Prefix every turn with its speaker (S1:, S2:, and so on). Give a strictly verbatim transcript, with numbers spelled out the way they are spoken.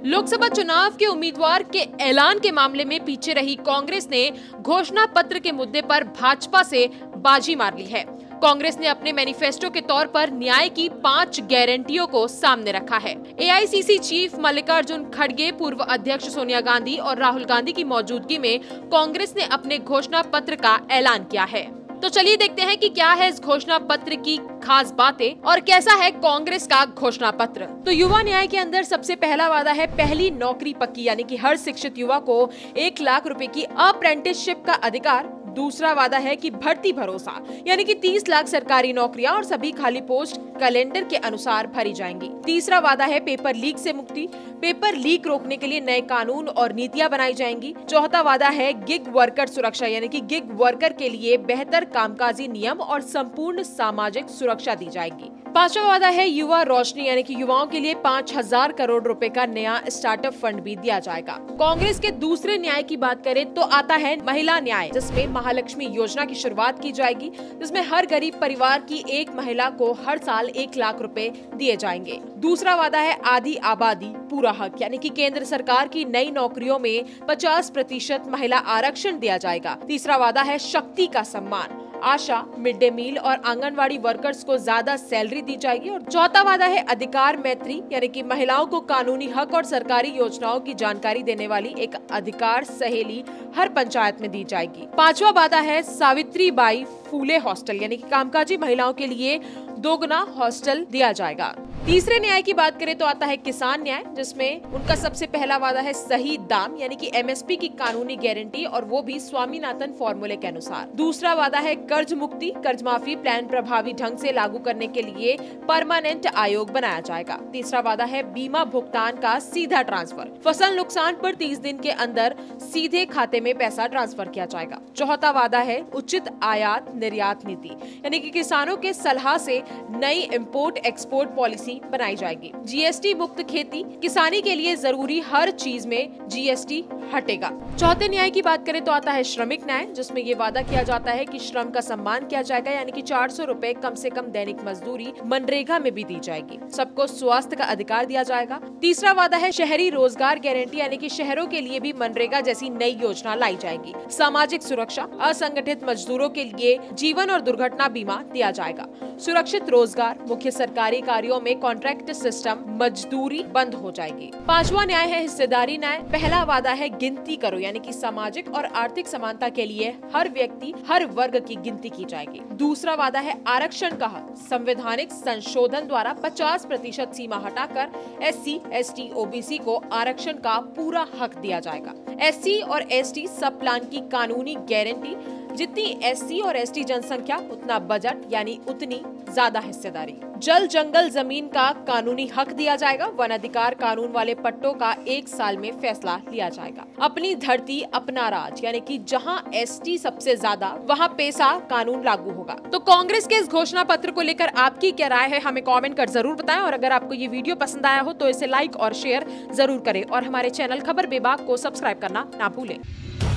S1: लोकसभा चुनाव के उम्मीदवार के ऐलान के मामले में पीछे रही कांग्रेस ने घोषणा पत्र के मुद्दे पर भाजपा से बाजी मार ली है। कांग्रेस ने अपने मैनिफेस्टो के तौर पर न्याय की पांच गारंटियों को सामने रखा है। ए आई सी सी चीफ मल्लिकार्जुन खड़गे, पूर्व अध्यक्ष सोनिया गांधी और राहुल गांधी की मौजूदगी में कांग्रेस ने अपने घोषणा पत्र का ऐलान किया है। तो चलिए देखते हैं कि क्या है इस घोषणा पत्र की खास बातें और कैसा है कांग्रेस का घोषणा पत्र। तो युवा न्याय के अंदर सबसे पहला वादा है पहली नौकरी पक्की, यानी कि हर शिक्षित युवा को एक लाख रुपए की अप्रेंटिसशिप का अधिकार। दूसरा वादा है कि भर्ती भरोसा, यानी कि तीस लाख सरकारी नौकरियां और सभी खाली पोस्ट कैलेंडर के अनुसार भरी जाएंगी। तीसरा वादा है पेपर लीक से मुक्ति, पेपर लीक रोकने के लिए नए कानून और नीतियां बनाई जाएंगी। चौथा वादा है गिग वर्कर सुरक्षा, यानी कि गिग वर्कर के लिए बेहतर कामकाजी नियम और संपूर्ण सामाजिक सुरक्षा दी जाएगी। पांचवा वादा है युवा रोशनी, यानी कि युवाओं के लिए पाँच हजार करोड़ रुपए का नया स्टार्टअप फंड भी दिया जाएगा। कांग्रेस के दूसरे न्याय की बात करें तो आता है महिला न्याय, जिसमें महालक्ष्मी योजना की शुरुआत की जाएगी, जिसमें हर गरीब परिवार की एक महिला को हर साल एक लाख रुपए दिए जाएंगे। दूसरा वादा है आधी आबादी पूरा हक, यानी कि केंद्र सरकार की नई नौकरियों में पचास प्रतिशत महिला आरक्षण दिया जाएगा। तीसरा वादा है शक्ति का सम्मान, आशा, मिड डे मील और आंगनवाड़ी वर्कर्स को ज्यादा सैलरी दी जाएगी। और चौथा वादा है अधिकार मैत्री, यानी कि महिलाओं को कानूनी हक और सरकारी योजनाओं की जानकारी देने वाली एक अधिकार सहेली हर पंचायत में दी जाएगी। पांचवा वादा है सावित्री बाई फूले हॉस्टल, यानी कि कामकाजी महिलाओं के लिए दोगुना हॉस्टल दिया जाएगा। तीसरे न्याय की बात करें तो आता है किसान न्याय, जिसमें उनका सबसे पहला वादा है सही दाम, यानी कि एम एस पी की कानूनी गारंटी और वो भी स्वामीनाथन फॉर्मूले के अनुसार। दूसरा वादा है कर्ज मुक्ति, कर्ज माफी प्लान प्रभावी ढंग से लागू करने के लिए परमानेंट आयोग बनाया जाएगा। तीसरा वादा है बीमा भुगतान का सीधा ट्रांसफर, फसल नुकसान पर तीस दिन के अंदर सीधे खाते में पैसा ट्रांसफर किया जाएगा। चौथा वादा है उचित आयात निर्यात नीति, यानी कि किसानों के सलाह से नई इम्पोर्ट एक्सपोर्ट पॉलिसी बनाई जाएगी। जी एस टी मुक्त खेती, किसानी के लिए जरूरी हर चीज में जी एस टी हटेगा। चौथे न्याय की बात करें तो आता है श्रमिक न्याय, जिसमें ये वादा किया जाता है कि श्रम का सम्मान किया जाएगा, यानी कि चार सौ रुपए कम से कम दैनिक मजदूरी मनरेगा में भी दी जाएगी। सबको स्वास्थ्य का अधिकार दिया जाएगा। तीसरा वादा है शहरी रोजगार गारंटी, यानी कि शहरों के लिए भी मनरेगा जैसी नई योजना लाई जाएगी। सामाजिक सुरक्षा, असंगठित मजदूरों के लिए जीवन और दुर्घटना बीमा दिया जाएगा। सुरक्षित रोजगार, मुख्य सरकारी कार्यों में कॉन्ट्रैक्ट सिस्टम, मजदूरी बंद हो जाएगी। पांचवा न्याय है हिस्सेदारी न्याय। पहला वादा है गिनती करो, यानी कि सामाजिक और आर्थिक समानता के लिए हर व्यक्ति हर वर्ग की गिनती की जाएगी। दूसरा वादा है आरक्षण का हक, संवैधानिक संशोधन द्वारा पचास प्रतिशत सीमा हटाकर S C, S T, O B C को आरक्षण का पूरा हक दिया जाएगा। एस सी और एस टी सब प्लान की कानूनी गारंटी, जितनी एस सी और एस टी जनसंख्या उतना बजट, यानी उतनी ज्यादा हिस्सेदारी। जल जंगल जमीन का कानूनी हक दिया जाएगा। वन अधिकार कानून वाले पट्टों का एक साल में फैसला लिया जाएगा। अपनी धरती अपना राज, यानी कि जहां एस टी सबसे ज्यादा वहां पैसा कानून लागू होगा। तो कांग्रेस के इस घोषणा पत्र को लेकर आपकी क्या राय है, हमें कमेंट कर जरूर बताएं। और अगर आपको ये वीडियो पसंद आया हो तो इसे लाइक और शेयर जरूर करें और हमारे चैनल खबर बेबाक को सब्सक्राइब करना ना भूलें।